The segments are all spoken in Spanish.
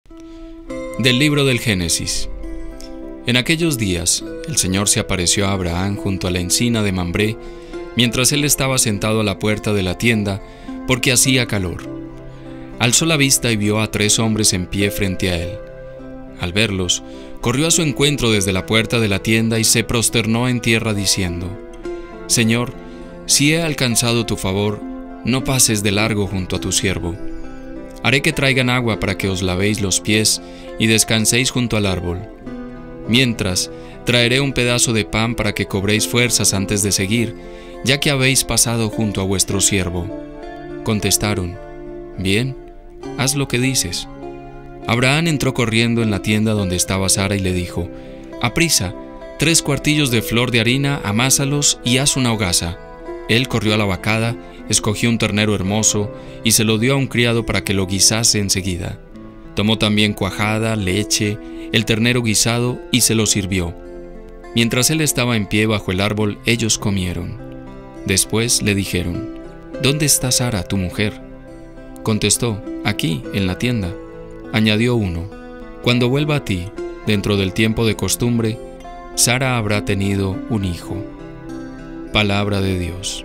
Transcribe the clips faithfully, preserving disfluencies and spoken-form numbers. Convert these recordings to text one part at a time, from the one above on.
Del libro del Génesis. En aquellos días, el Señor se apareció a Abraham junto a la encina de Mambré, mientras él estaba sentado a la puerta de la tienda, porque hacía calor. Alzó la vista y vio a tres hombres en pie frente a él. Al verlos, corrió a su encuentro desde la puerta de la tienda y se prosternó en tierra diciendo: Señor, si he alcanzado tu favor, no pases de largo junto a tu siervo. Haré que traigan agua para que os lavéis los pies y descanséis junto al árbol. Mientras, traeré un pedazo de pan para que cobréis fuerzas antes de seguir, ya que habéis pasado junto a vuestro siervo. Contestaron: Bien, haz lo que dices. Abraham entró corriendo en la tienda donde estaba Sara y le dijo: Aprisa, tres cuartillos de flor de harina, amásalos y haz una hogaza. Él corrió a la vacada, escogió un ternero hermoso y se lo dio a un criado para que lo guisase enseguida. Tomó también cuajada, leche, el ternero guisado y se lo sirvió. Mientras él estaba en pie bajo el árbol, ellos comieron. Después le dijeron: ¿Dónde está Sara, tu mujer? Contestó: Aquí, en la tienda. Añadió uno: Cuando vuelva a ti, dentro del tiempo de costumbre, Sara habrá tenido un hijo. Palabra de Dios.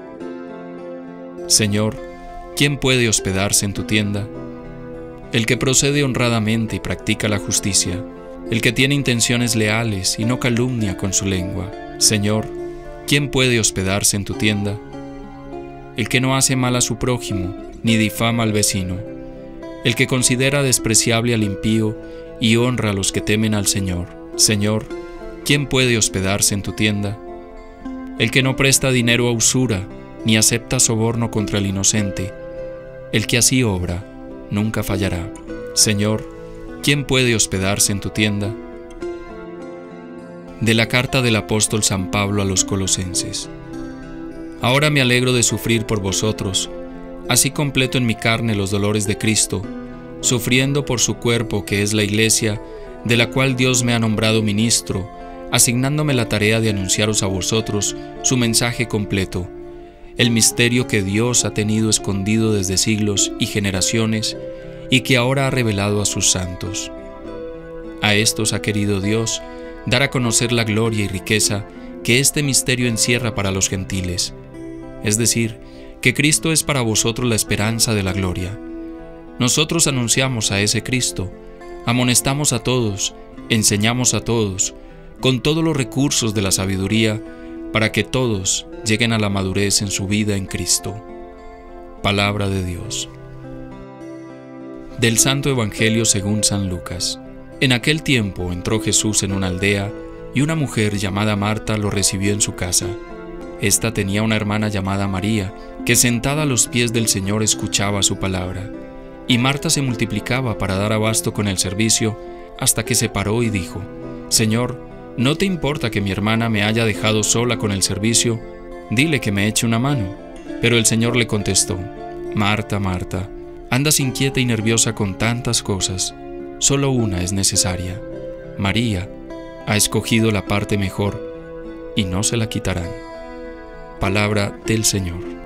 Señor, ¿quién puede hospedarse en tu tienda? El que procede honradamente y practica la justicia, el que tiene intenciones leales y no calumnia con su lengua. Señor, ¿quién puede hospedarse en tu tienda? El que no hace mal a su prójimo, ni difama al vecino, el que considera despreciable al impío y honra a los que temen al Señor. Señor, ¿quién puede hospedarse en tu tienda? El que no presta dinero a usura, ni acepta soborno contra el inocente, el que así obra, nunca fallará. Señor, ¿quién puede hospedarse en tu tienda? De la carta del apóstol San Pablo a los Colosenses. Ahora me alegro de sufrir por vosotros, así completo en mi carne los dolores de Cristo, sufriendo por su cuerpo que es la Iglesia, de la cual Dios me ha nombrado ministro, asignándome la tarea de anunciaros a vosotros su mensaje completo, el misterio que Dios ha tenido escondido desde siglos y generaciones y que ahora ha revelado a sus santos. A estos ha querido Dios dar a conocer la gloria y riqueza que este misterio encierra para los gentiles, es decir, que Cristo es para vosotros la esperanza de la gloria. Nosotros anunciamos a ese Cristo, amonestamos a todos, enseñamos a todos, con todos los recursos de la sabiduría, para que todos lleguen a la madurez en su vida en Cristo. Palabra de Dios. Del Santo Evangelio según San Lucas. En aquel tiempo entró Jesús en una aldea, y una mujer llamada Marta lo recibió en su casa. Esta tenía una hermana llamada María, que sentada a los pies del Señor escuchaba su palabra. Y Marta se multiplicaba para dar abasto con el servicio, hasta que se paró y dijo: Señor, ¿no te importa que mi hermana me haya dejado sola con el servicio? Dile que me eche una mano. Pero el Señor le contestó: Marta, Marta, andas inquieta y nerviosa con tantas cosas. Solo una es necesaria. María ha escogido la parte mejor, y no se la quitarán. Palabra del Señor.